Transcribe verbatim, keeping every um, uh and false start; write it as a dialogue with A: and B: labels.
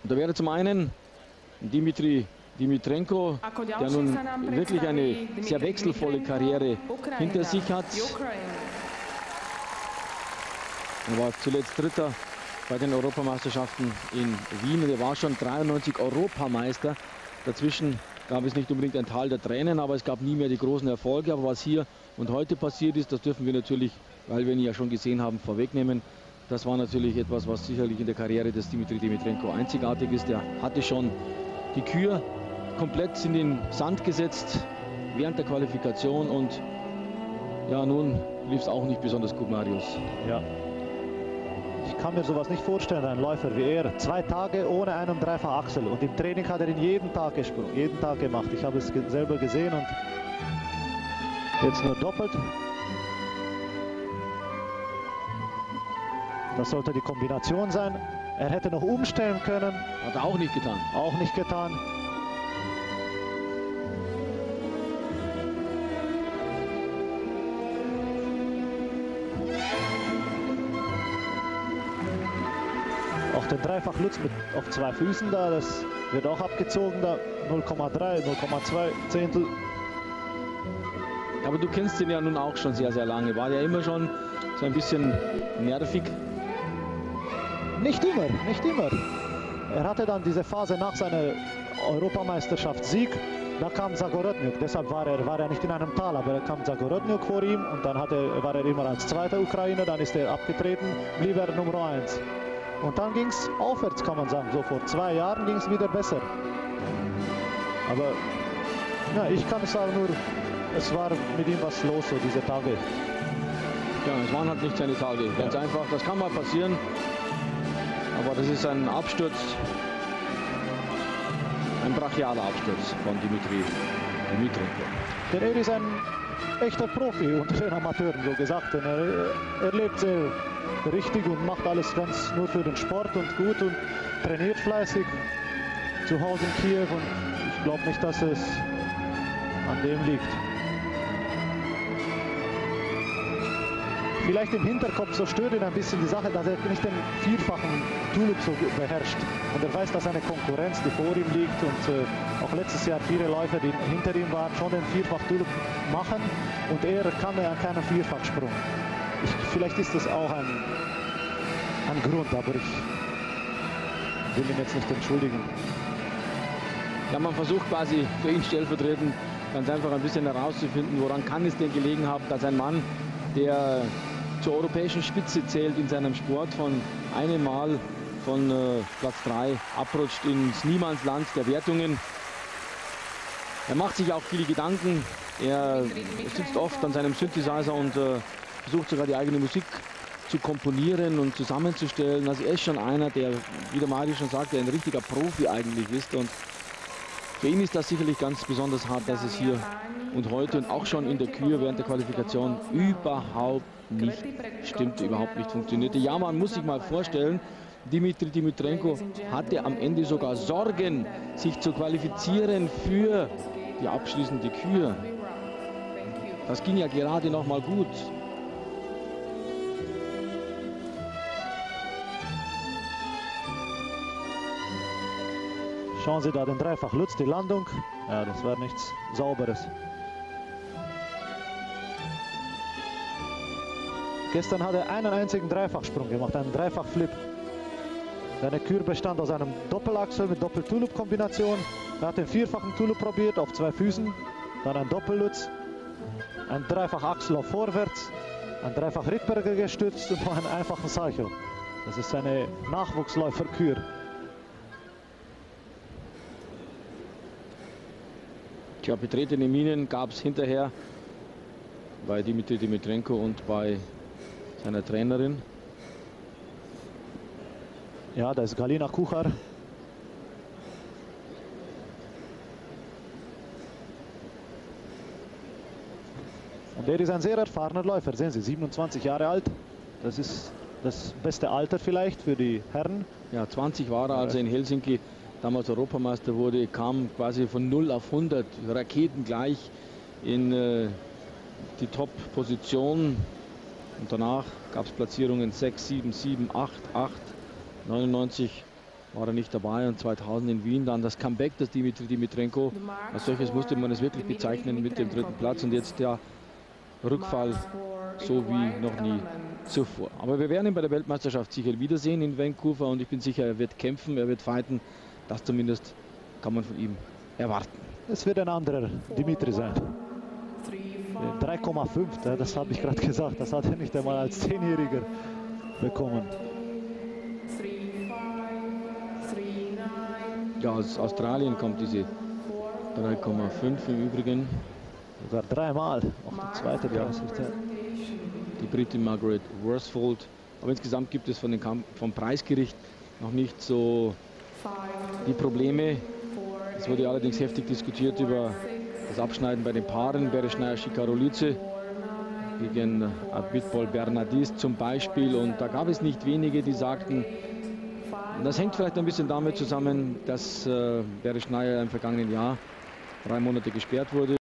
A: Und da wäre zum einen Dimitri Dimitrenko, der nun wirklich eine sehr wechselvolle Karriere hinter sich hat. Er war zuletzt Dritter bei den Europameisterschaften in Wien. Er war schon dreiundneunzig Europameister. Dazwischen gab es nicht unbedingt ein Tal der Tränen, aber es gab nie mehr die großen Erfolge. Aber was hier und heute passiert ist, das dürfen wir natürlich, weil wir ihn ja schon gesehen haben, vorwegnehmen. Das war natürlich etwas, was sicherlich in der Karriere des Dimitri Dimitrenko einzigartig ist. Er hatte schon die Kür komplett in den Sand gesetzt während der Qualifikation und ja, nun lief es auch nicht besonders gut, Marius.
B: Ja. Ich kann mir sowas nicht vorstellen, ein Läufer wie er. Zwei Tage ohne einen Dreifach-Achsel und im Training hat er ihn jeden Tag gesprungen, jeden Tag gemacht. Ich habe es ge selber gesehen und jetzt nur doppelt. Das sollte die Kombination sein. Er hätte noch umstellen können.
A: Hat er auch nicht getan.
B: Auch nicht getan. Auch der Dreifach-Lutz mit auf zwei Füßen da, das wird auch abgezogen da. null Komma drei, null Komma zwei Zehntel.
A: Aber du kennst ihn ja nun auch schon sehr, sehr lange. War ja immer schon so ein bisschen nervig.
B: Nicht immer, nicht immer. Er hatte dann diese Phase nach seiner Europameisterschaft-Sieg. Da kam Zagorodniuk, deshalb war er, war er nicht in einem Tal, aber er kam Zagorodniuk vor ihm und dann hatte, war er immer als zweiter Ukrainer, dann ist er abgetreten, blieb er Nummer eins. Und dann ging es aufwärts, kann man sagen. So vor zwei Jahren ging es wieder besser. Aber ja, ich kann sagen nur, es war mit ihm was los, so diese Tage.
A: Ja, es waren halt nicht seine Tage. Ganz ja. einfach, das kann mal passieren. Aber das ist ein Absturz, ein brachialer Absturz von Dimitri Dimitrenko.
B: Denn er ist ein echter Profi unter den Amateuren, so gesagt. Und er, er lebt sehr richtig und macht alles ganz nur für den Sport und gut und trainiert fleißig zu Hause in Kiew. Und ich glaube nicht, dass es an dem liegt. Vielleicht im Hinterkopf so stört ihn ein bisschen die Sache, dass er nicht den vierfachen Tulip so beherrscht. Und er weiß, dass eine Konkurrenz, die vor ihm liegt und äh, auch letztes Jahr viele Läufer, die hinter ihm waren, schon den vierfach Tulip machen. Und er kann ja keinen Vierfachsprung. Ich, vielleicht ist das auch ein, ein Grund, aber ich will ihn jetzt nicht entschuldigen.
A: Ja, man versucht quasi für ihn stellvertretend ganz einfach ein bisschen herauszufinden, woran kann es denn gelegen haben, dass ein Mann, der zur europäischen Spitze zählt in seinem Sport, von einem Mal von äh, Platz drei abrutscht ins Niemandsland der Wertungen. Er macht sich auch viele Gedanken. Er sitzt oft an seinem Synthesizer und äh, versucht sogar die eigene Musik zu komponieren und zusammenzustellen. Also er ist schon einer, der, wie der Mario schon sagte, ein richtiger Profi eigentlich ist. Und für ihn ist das sicherlich ganz besonders hart, dass es hier und heute und auch schon in der Kür während der Qualifikation überhaupt nicht stimmte, überhaupt nicht funktionierte. Ja, man muss sich mal vorstellen, Dimitri Dimitrenko hatte am Ende sogar Sorgen, sich zu qualifizieren für die abschließende Kür. Das ging ja gerade noch mal gut.
B: Schauen Sie da den Dreifach Lutz, die Landung. Ja, das war nichts Sauberes. Gestern hat er einen einzigen Dreifachsprung gemacht, einen Dreifach-Flip. Seine Kür bestand aus einem Doppelachsel mit Doppel-Tulip-Kombination. Er hat den vierfachen Tulip probiert auf zwei Füßen, dann ein Doppellutz, ein Dreifach-Achsel auf vorwärts, ein Dreifach-Rittberger gestützt und noch einen einfachen Salchow. Das ist seine Nachwuchsläufer-Kür.
A: Tja, betretene Minen gab es hinterher bei Dimitri Dimitrenko und bei seiner Trainerin.
B: Ja, da ist Galina Kuchar. Und er ist ein sehr erfahrener Läufer. Sehen Sie, siebenundzwanzig Jahre alt. Das ist das beste Alter vielleicht für die Herren.
A: Ja, zwanzig war er, als er in Helsinki damals Europameister wurde, kam quasi von null auf hundert, raketengleich in äh, die Top-Position. Und danach gab es Platzierungen sechs, sieben, sieben, acht, acht, neunundneunzig war er nicht dabei, und zweitausend in Wien dann das Comeback des Dimitri Dimitrenko. Als solches musste man es wirklich bezeichnen mit dem dritten Platz, und jetzt der Rückfall so wie noch nie zuvor. Aber wir werden ihn bei der Weltmeisterschaft sicher wiedersehen in Vancouver, und ich bin sicher, er wird kämpfen, er wird fighten. Das zumindest kann man von ihm erwarten.
B: Es wird ein anderer Dimitri sein. drei Komma fünf, das habe ich gerade gesagt, das hat er nicht einmal als Zehnjähriger bekommen.
A: Ja, aus Australien kommt diese drei Komma fünf im Übrigen.
B: Sogar dreimal, auch der zweite Preis. Ja.
A: Die Britin Margaret Worsfold. Aber insgesamt gibt es von den Kamp vom Preisgericht noch nicht so die Probleme. Es wurde allerdings heftig diskutiert über das Abschneiden bei den Paaren. Bereschnaya Shikarolice gegen Abitbol Bernardis zum Beispiel. Und da gab es nicht wenige, die sagten, das hängt vielleicht ein bisschen damit zusammen, dass äh, Bereschnaya im vergangenen Jahr drei Monate gesperrt wurde.